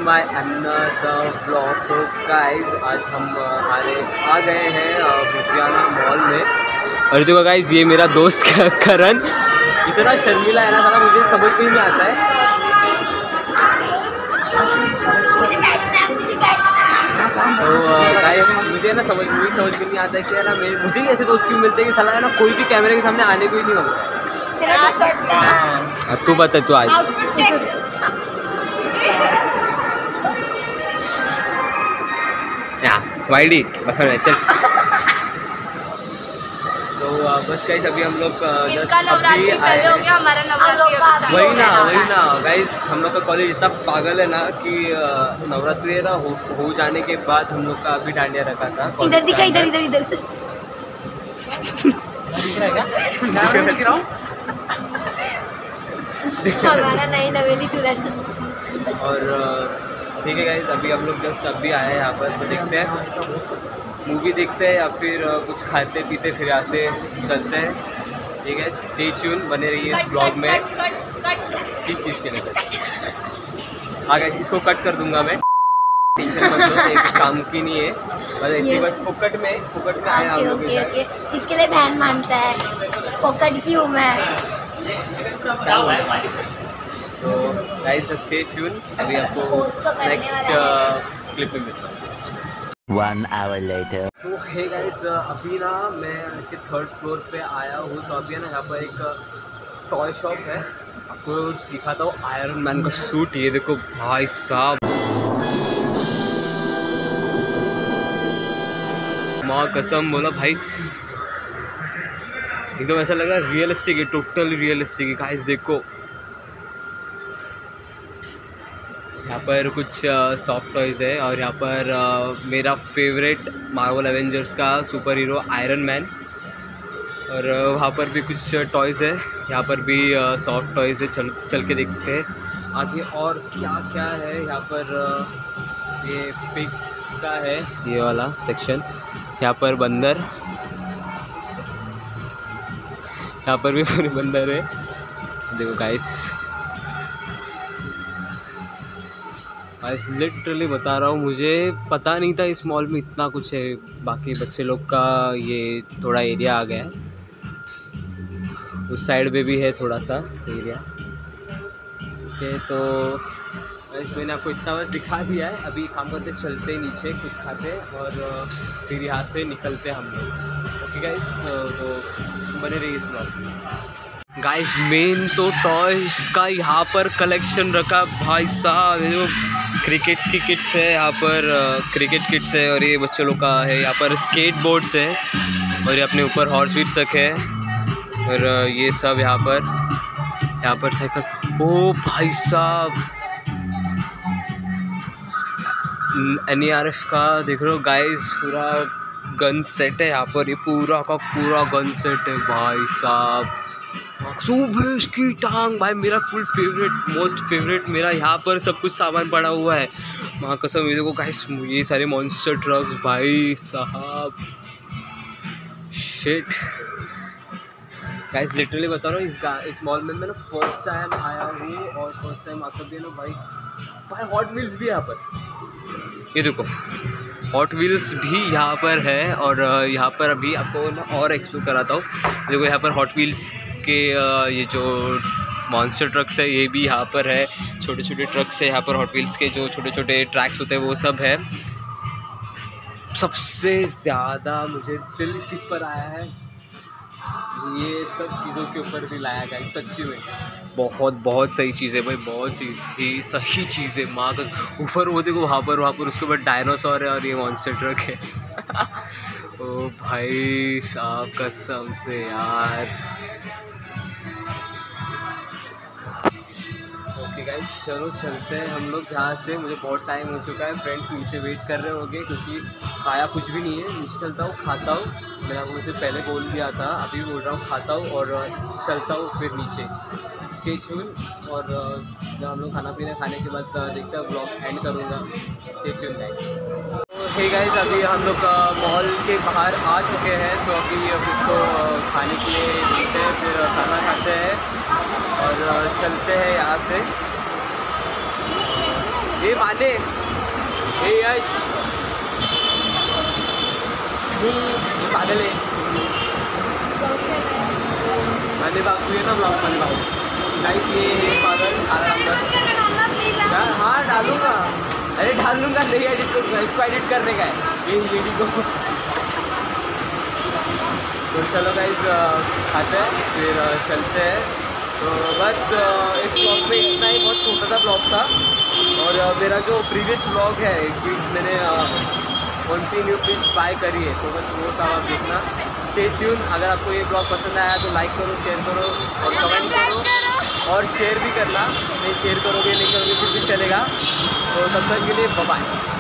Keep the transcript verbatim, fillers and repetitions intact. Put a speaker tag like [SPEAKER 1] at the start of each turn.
[SPEAKER 1] My another vlog. तो guys आज हम हमारे आ गए हैं लुधियाना मॉल में। और देखो गाइस ये मेरा दोस्त करण इतना शर्मीला है ना, साला मुझे समझ में नहीं आता है। तो गाइस मुझे ना समझ मुझे समझ में नहीं आता है कि है ना मैं मुझे ऐसे दोस्त क्यों मिलते हैं कि साला है ना कोई भी कैमरे के सामने आने को ही नहीं होता। अब तू बता, तू आज वाइडी चल। तो बस गाइस अभी हम लोग
[SPEAKER 2] नवरात्रि पहले हो गया हमारा नवरात्रि।
[SPEAKER 1] वही ना वही ना गाइस, हम लोग का कॉलेज इतना पागल है ना कि नवरात्रि ना हो, हो जाने के बाद हम लोग का अभी डांडिया रखा था।
[SPEAKER 2] इधर दिखा, इधर इधर इधर हमारा नई नवेली तुरंत।
[SPEAKER 1] और ठीक है गाइस, अभी हम लोग जस्ट अभी आए हैं यहाँ पर, तो देखते हैं मूवी देखते हैं या फिर कुछ खाते पीते फिर यहाँ से चलते हैं। ठीक है, स्टे ट्यून, बने रहिए इस ब्लॉग में। किस चीज़ के लिए आगे इसको कट कर दूंगा मैं, टेंशन मत लो, ये कुछ काम की नहीं है, बस ऐसे बस फोकट में फोकट में आया हम लोग।
[SPEAKER 2] इसके लिए बहन मानता है, फोकट की हूँ मैं।
[SPEAKER 1] तो गाइस स्टे ट्यून, अभी आपको नेक्स्ट क्लिप में मिलता हूँ।
[SPEAKER 3] One hour later.
[SPEAKER 1] तो हे गाइस अभी ना मैं इसके थर्ड फ्लोर पे आया हूँ। तो अभी है ना यहाँ पर एक टॉय शॉप है, आपको दिखाता हूँ आयरन मैन का सूट। ये देखो भाई साहब, माँ कसम बोला भाई, एकदम ऐसा लग रहा है रियलिस्टिक है, टोटल रियलिस्टिक है गाइस। देखो यहाँ पर कुछ सॉफ्ट टॉयज़ है और यहाँ पर uh, मेरा फेवरेट मार्वल एवेंजर्स का सुपर हीरो आयरन मैन। और uh, वहाँ पर भी कुछ टॉयज़ है, यहाँ पर भी सॉफ्ट टॉयज़ है। चल चल के देखते हैं आगे और क्या क्या है। यहाँ पर uh, ये पिग्स का है ये वाला सेक्शन, यहाँ पर बंदर, यहाँ पर भी पूरे बंदर है। देखो गाइस, आज लिटरली बता रहा हूँ, मुझे पता नहीं था इस मॉल में इतना कुछ है। बाकी बच्चे लोग का ये थोड़ा एरिया आ गया है, उस साइड पे भी है थोड़ा सा एरिया। ओके, तो बस मैंने आपको इतना बस दिखा दिया है। अभी काम करते चलते नीचे कुछ खाते और फिर यहाँ से निकलते हम लोग। ओके गाइस, तो बने रहिए इस ब्लॉग। गाइस मेन तो टॉयज़ का यहाँ पर कलेक्शन रखा भाई साहब। जो क्रिकेट्स की किट्स है यहाँ पर, क्रिकेट किट्स है, और ये बच्चों लोग का है। यहाँ पर स्केट बोर्ड्स है और ये अपने ऊपर हॉर्स व्हील्स रखे है। और ये सब यहाँ पर यहाँ पर साइकिल। ओ भाई साहब, एन ई आर एफ का देख रहे हो गाइस, पूरा गन सेट है यहाँ पर। ये पूरा का पूरा गन सेट है भाई साहब। सुबह की टांग भाई, मेरा फुल फेवरेट, मोस्ट फेवरेट, मेरा यहाँ पर सब कुछ सामान पड़ा हुआ है। माँ कसम, ये देखो गाइस, ये सारे मॉन्स्टर ट्रक्स भाई साहब, शिट गाइस, लिटरली बता रहा हूँ, इस इस मॉल में मैं ना फर्स्ट टाइम आया हूँ और फर्स्ट टाइम आकर भी ना भाई भाई हॉट व्हील्स भी है यहाँ पर। ये देखो हॉट व्हील्स भी यहाँ पर है। और यहाँ पर अभी आपको ना और एक्सप्लोर कराता हूँ। देखो यहाँ पर हॉट व्हील्स के ये जो मॉन्स्टर ट्रक्स है ये भी यहाँ पर है। छोटे छोटे ट्रक्स है यहाँ पर, हॉट व्हील्स के जो छोटे छोटे ट्रैक्स होते हैं वो सब है। सबसे ज़्यादा मुझे दिल किस पर आया है, ये सब चीज़ों के ऊपर दिल आया गया सच्ची में। बहुत बहुत सही चीज़ है भाई, बहुत सही सही चीज़ है। माँ का ऊपर वो देखो, वहाँ पर वहाँ पर उसके ऊपर डायनासोर है और ये मॉन्स्टर ट्रक है। ओ भाई साहब कसम से यार। ओके गाइस, चलो चलते हैं हम लोग यहाँ से। मुझे बहुत टाइम हो चुका है, फ्रेंड्स नीचे वेट कर रहे होंगे क्योंकि खाया कुछ भी नहीं है। नीचे चलता हूँ, खाता हूँ, मैंने आपको मुझे पहले बोल दिया था, अभी बोल रहा हूँ, खाता हूँ और चलता हूँ फिर नीचे। स्टे ट्यून, और जब हम लोग खाना पीना खाने के बाद देखते हैं ब्लॉग एंड करूँगा। Stay tune guys. तो हे गाइस, अभी हम लोग मॉल के बाहर आ चुके हैं, तो अभी कुछ तो खाने के लिए मिलते हैं, फिर खाना खाते हैं और चलते हैं यहाँ से। ये माने, ये यश, ये पागल है माने बाबू, तू ये ना ब्लॉग माने बाबू गाइस, ये पागल आराम कर यार। हाँ डालूंगा, अरे डाल लूँगा, नहीं एडिट करूँगा, इसको एडिट करने का है ये वीडियो को। तो चलो गाइस खाते हैं फिर चलते हैं। तो बस इस ब्लॉग में इतना ही, बहुत छोटा सा ब्लॉग था। और मेरा जो प्रीवियस ब्लॉग है कि मैंने कौन सी न्यू फिश बाय करी है, तो बस वो सब आप देखना। Stay tune. अगर आपको ये ब्लॉग पसंद आया तो लाइक करो, शेयर करो और कमेंट करो, और शेयर भी करना। नहीं शेयर करोगे नहीं करोगे फिर भी चलेगा। तो तब तक के लिए बाय बाय।